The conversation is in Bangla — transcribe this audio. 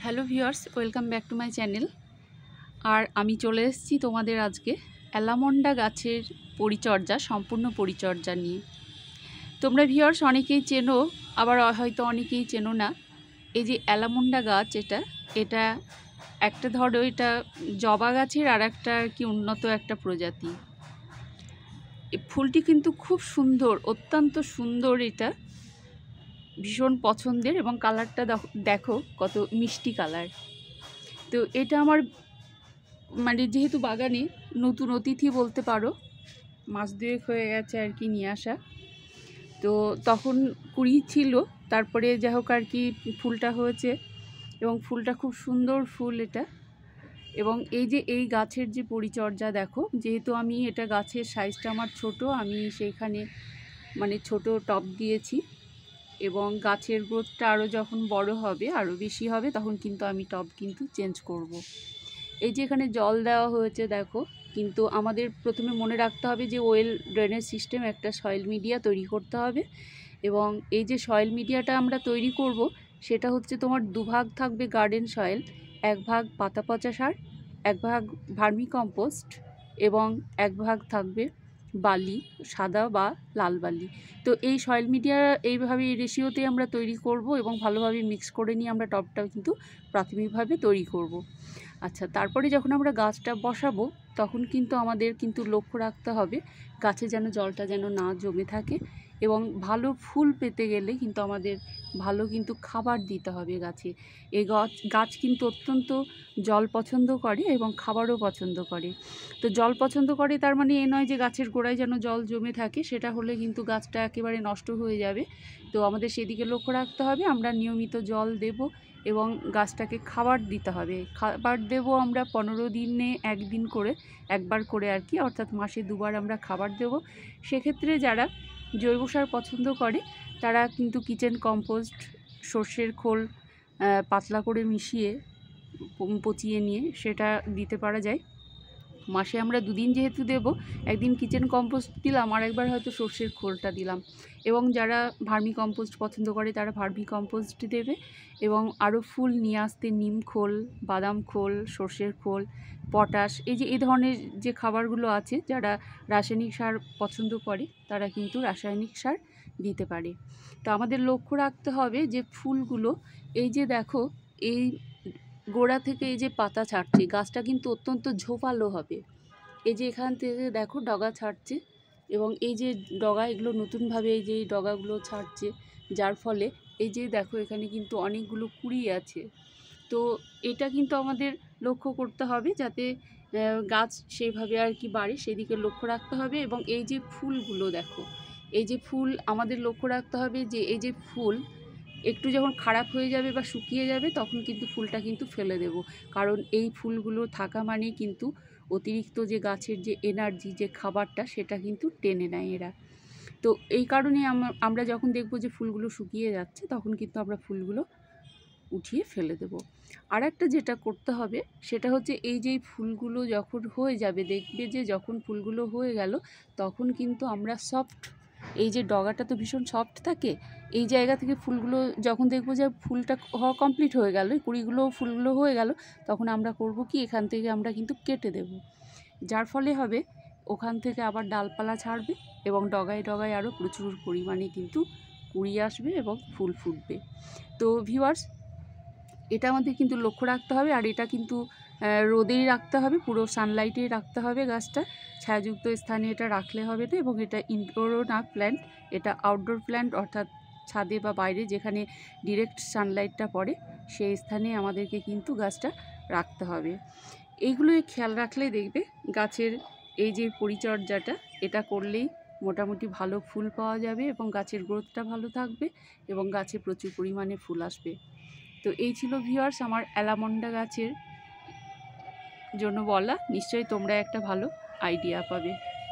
Hello viewers, welcome back to my channel. আর আমি চলে এসেছি তোমাদের আজকে অ্যালামন্ডা গাছের পরিচর্যা, সম্পূর্ণ পরিচর্যা নিয়ে। তোমরা ভিউয়ার্স অনেকেই চেনো, আবার হয়তো অনেকেই চেনো না। এই যে অ্যালামন্ডা গাছ, এটা একটা ধরো এটা জবা গাছের আর একটা আর কি উন্নত একটা প্রজাতি। এই ফুলটি কিন্তু খুব সুন্দর, অত্যন্ত সুন্দর, এটা ভীষণ পছন্দের এবং কালারটা দেখো কত মিষ্টি কালার। তো এটা আমার মানে যেহেতু বাগানে নতুন অতিথি বলতে পারো, মাস দুয়েক হয়ে গেছে আর কি নিয়ে আসা, তো তখন কুড়ি ছিল, তারপরে যাই হোক আর কি ফুলটা হয়েছে এবং ফুলটা খুব সুন্দর ফুল এটা। এবং এই যে এই গাছের যে পরিচর্যা দেখো, যেহেতু আমি এটা গাছের সাইজটা আমার ছোট, আমি সেইখানে মানে ছোট টব দিয়েছি এবং গাছের গ্রোথটা আরও যখন বড় হবে, আরও বেশি হবে, তখন কিন্তু আমি টব কিন্তু চেঞ্জ করব। এই যে এখানে জল দেওয়া হয়েছে দেখো, কিন্তু আমাদের প্রথমে মনে রাখতে হবে যে ওয়েল ড্রেনেজ সিস্টেম, একটা সয়েল মিডিয়া তৈরি করতে হবে। এবং এই যে সয়েল মিডিয়াটা আমরা তৈরি করব, সেটা হচ্ছে তোমার দুভাগ থাকবে গার্ডেন সয়েল, এক ভাগ পাতা পচা সার, এক ভাগ ভার্মি কম্পোস্ট এবং এক ভাগ থাকবে বালি, সাদা বা লাল বালি। তো এই সয়েল মিডিয়া এইভাবে এই রেশিওতে আমরা তৈরি করব এবং ভালোভাবে মিক্স করে নিয়ে আমরা টবটাও কিন্তু প্রাথমিকভাবে তৈরি করব। আচ্ছা, তারপরে যখন আমরা গাছটা বসাবো, তখন কিন্তু আমাদের কিন্তু লক্ষ্য রাখতে হবে গাছে যেন জলটা যেন না জমে থাকে। এবং ভালো ফুল পেতে গেলে কিন্তু আমাদের ভালো কিন্তু খাবার দিতে হবে গাছে। এই গাছ কিন্তু অত্যন্ত জল পছন্দ করে এবং খাবারও পছন্দ করে। তো জল পছন্দ করে তার মানে এ নয় যে গাছের গোড়ায় যেন জল জমে থাকে, সেটা হলে কিন্তু গাছটা একেবারে নষ্ট হয়ে যাবে। তো আমাদের সেদিকে লক্ষ্য রাখতে হবে, আমরা নিয়মিত জল দেব এবং গাছটাকে খাবার দিতে হবে। খাবার দেব আমরা 15 দিনে একদিন করে, একবার করে আর কি, অর্থাৎ মাসে দুবার আমরা খাবার দেব। সেক্ষেত্রে যারা জৈব সার পছন্দ করে তারা কিন্তু কিচেন কম্পোস্ট, সর্ষের খোল পাতলা করে মিশিয়ে পচিয়ে নিয়ে সেটা দিতে পারা যায়। মাসে আমরা দুদিন যেহেতু দেব, একদিন কিচেন কম্পোস্ট দিলাম আর একবার হয়তো সর্ষের খোলটা দিলাম। এবং যারা ভার্মি কম্পোস্ট পছন্দ করে তারা ভার্মি কম্পোস্ট দেবে। এবং আরও ফুল নিয়ে আসতে নিম খোল, বাদাম খোল, সর্ষের খোল, পটাশ, এই যে এই ধরনের যে খাবারগুলো আছে, যারা রাসায়নিক সার পছন্দ করে তারা কিন্তু রাসায়নিক সার দিতে পারে। তো আমাদের লক্ষ্য রাখতে হবে যে ফুলগুলো, এই যে দেখো এই গোড়া থেকে এই যে পাতা ছাড়ছে, গাছটা কিন্তু অত্যন্ত ঝোপালো হবে। এই যে এখান থেকে দেখো ডগা ছাড়ছে এবং এই যে ডগা, এগুলো নতুনভাবে এই যে ডগাগুলো ছাড়ছে, যার ফলে এই যে দেখো এখানে কিন্তু অনেকগুলো কুঁড়ি আছে। তো এটা কিন্তু আমাদের লক্ষ্য করতে হবে যাতে গাছ সেইভাবে আর কি বাড়ে, সেদিকে লক্ষ্য রাখতে হবে। এবং এই যে ফুলগুলো দেখো, এই যে ফুল আমাদের লক্ষ্য রাখতে হবে যে এই যে ফুল একটু যখন খারাপ হয়ে যাবে বা শুকিয়ে যাবে, তখন কিন্তু ফুলটা কিন্তু ফেলে দেব। কারণ এই ফুলগুলো থাকা মানে কিন্তু অতিরিক্ত যে গাছের যে এনার্জি, যে খাবারটা, সেটা কিন্তু টেনে নেয় এরা। তো এই কারণে আমরা যখন দেখব যে ফুলগুলো শুকিয়ে যাচ্ছে, তখন কিন্তু আমরা ফুলগুলো উঠিয়ে ফেলে দেব। আর একটা যেটা করতে হবে সেটা হচ্ছে, এই যে ফুলগুলো যখন হয়ে যাবে, দেখবে যে যখন ফুলগুলো হয়ে গেল, তখন কিন্তু আমরা সফট, এই যে ডগাটা তো ভীষণ সফট থাকে, এই জায়গা থেকে ফুলগুলো যখন দেখবো যে ফুলটা হওয়া কমপ্লিট হয়ে গেল, কুড়িগুলো ফুলগুলো হয়ে গেল, তখন আমরা করব কি, এখান থেকে আমরা কিন্তু কেটে দেব। যার ফলে হবে ওখান থেকে আবার ডালপালা ছাড়বে এবং ডগায় ডগায় আরও প্রচুর পরিমাণে কিন্তু কুড়ি আসবে এবং ফুল ফুটবে। তো ভিউয়ার্স, এটা আমাদের কিন্তু লক্ষ্য রাখতে হবে। আর এটা কিন্তু রোদেই রাখতে হবে, পুরো সানলাইটেই রাখতে হবে গাছটা, ছায়াযুক্ত স্থানে এটা রাখলে হবে না। এবং এটা ইনডোরও না প্ল্যান্ট, এটা আউটডোর প্ল্যান্ট, অর্থাৎ ছাদে বা বাইরে যেখানে ডিরেক্ট সানলাইটটা পড়ে, সেই স্থানে আমাদেরকে কিন্তু গাছটা রাখতে হবে। এইগুলোই খেয়াল রাখলেই দেখবে গাছের এই যে পরিচর্যাটা, এটা করলেই মোটামুটি ভালো ফুল পাওয়া যাবে এবং গাছের গ্রোথটা ভালো থাকবে এবং গাছে প্রচুর পরিমাণে ফুল আসবে। তো এই ছিল ভিউয়ার্স আমার অ্যালামন্ডা গাছের জন্য বলা। নিশ্চয়ই তোমরা একটা ভালো আইডিয়া পাবে।